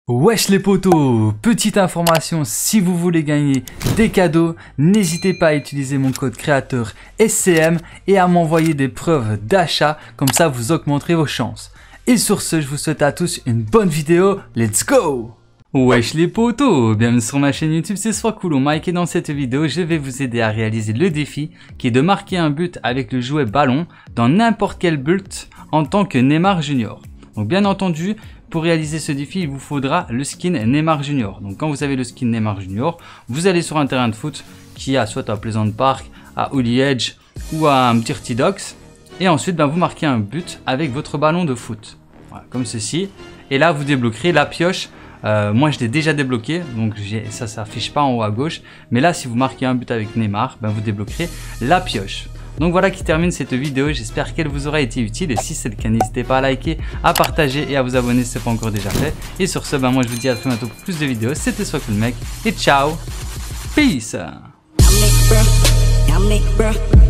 Wesh les potos, petite information, si vous voulez gagner des cadeaux, n'hésitez pas à utiliser mon code créateur SCM et à m'envoyer des preuves d'achat, comme ça vous augmenterez vos chances. Et sur ce, je vous souhaite à tous une bonne vidéo, let's go! Wesh les potos, bienvenue sur ma chaîne YouTube, c'est Swacoolo Mike et dans cette vidéo, je vais vous aider à réaliser le défi qui est de marquer un but avec le jouet ballon dans n'importe quel but en tant que Neymar Junior. Donc bien entendu, pour réaliser ce défi, il vous faudra le skin Neymar Junior. Donc quand vous avez le skin Neymar Junior, vous allez sur un terrain de foot qui a soit à Pleasant Park, à Holy Edge ou à Dirty Docks. Et ensuite, vous marquez un but avec votre ballon de foot. Voilà, comme ceci. Et là, vous débloquerez la pioche. Moi, je l'ai déjà débloqué, donc ça s'affiche pas en haut à gauche. Mais là, si vous marquez un but avec Neymar, vous débloquerez la pioche. Donc voilà qui termine cette vidéo, j'espère qu'elle vous aura été utile et si c'est le cas, n'hésitez pas à liker, à partager et à vous abonner si ce n'est pas encore déjà fait. Et sur ce, moi je vous dis à très bientôt pour plus de vidéos, c'était Swacoolo Mike et ciao, peace.